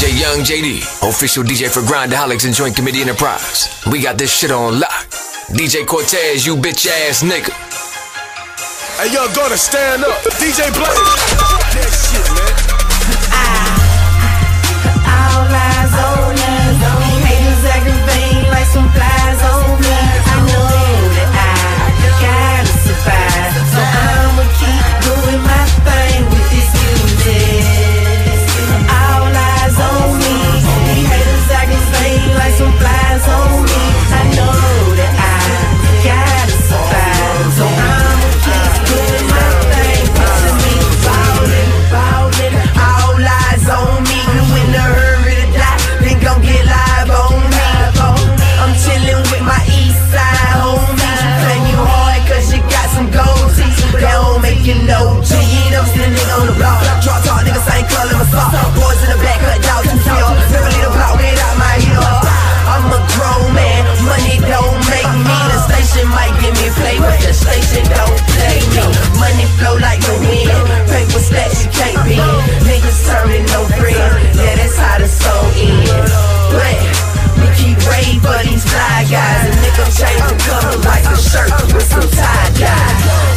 DJ Young JD, official DJ for Grindaholics and Joint Committee Enterprise. We got this shit on lock. DJ Cortez, you bitch ass nigga. Hey, yo, gonna stand up. DJ Blaze. That shit, man. All eyes on me. Haters aggravating like some flies on me. I know that I gotta survive, so I'ma keep doing my thing with this music. All eyes on me. These haters aggravating like some flies on me. I know that I gotta survive, so I'ma keep doing my thing. Picture me ballin', ballin'. All eyes on me. You in a hurry to die, then gon' get live on me. I'm chillin' with my east side homies. You claim you hard cause you got some gold teeth, but that don't make you no G. You never seen a nigga on the block. Drop talk niggas ain't color my sock. Boys in the back cut down too feel. Never leave the block without my heel. I'm a grown man, money don't make me. The station might give me play, but the station don't play me. Money flow like the wind, paper stacks you can't be. Niggas turning no friends, yeah that's how the soul ends. But we keep rave for these fly guys, and niggas change the color like a shirt with some tie-dye.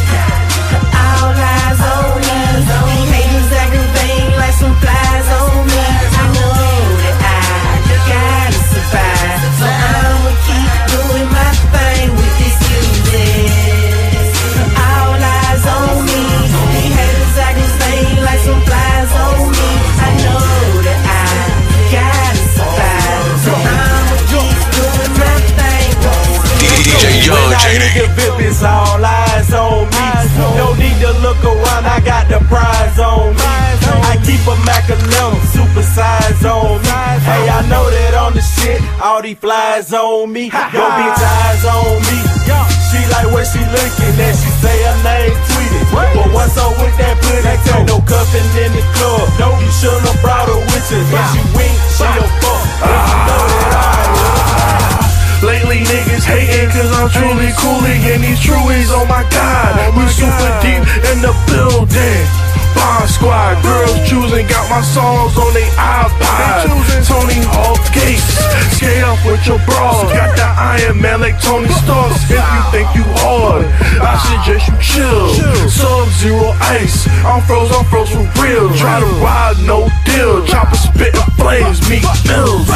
All eyes on me. These haters aggravating like some flies on me. I know that I gotta survive, so I'ma keep doing my thing with this music. All eyes on me. These haters aggravating like some flies on me. I know that I gotta survive, so I'ma keep doing my thing. DJ Young JD. It's all eyes on me. No need to look around, I got the prize on me. I keep a Mac 11, super size on me. Hey, I know that on the shit, all these flies on me. Your bitch eyes on me. She like where she looking at, she say her name tweeted. But what's up with that pudding? Ain't no cuffing in the club. You should've brought her with you. When she wink, she a fuck. If you know that I would. Lately niggas hating cause I'm truly cooling, and these truies, oh my god, we super deep in the building. Bomb Squad, girls choosing, got my songs on they iPod. Tony Hawk Gates, skate off with your bras. Got that Iron Man like Tony Stark. If you think you hard, I suggest you chill. Sub-Zero ice, I'm froze for real. Try to ride, no deal. Chopper spitting flames, meet bills.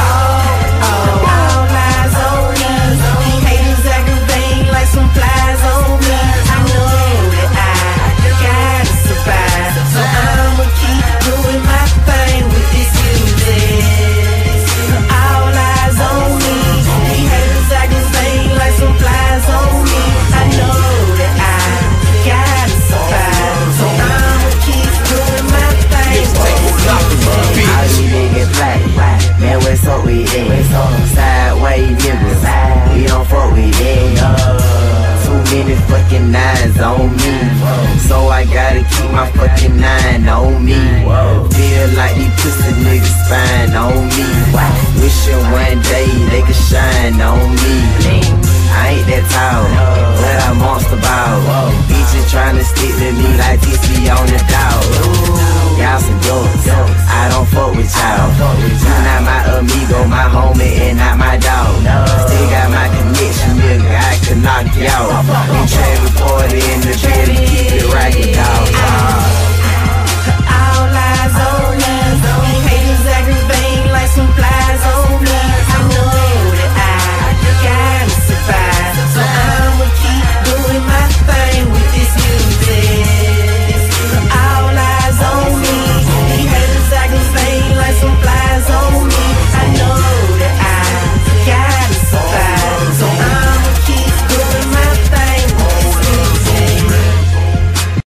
Some flies on me. I know that I gotta survive, so I'ma keep doing my thing with this music. All eyes on me. These haters aggravating like some flies on me. I know that I gotta survive, so I'ma keep doing my thing. All these niggas black, man, what's up with that? Sideways niggas, we don't fuck with that. Too many fucking nines on me, so I gotta keep my fucking 9 on me. Feel like these pussy niggas spying on me. Wishing one day they could shine on me. I ain't that tall, but I monster ball. Bitches tryna stick to me like TC on the dog. Y'all some jokes, I don't fuck with y'all. You not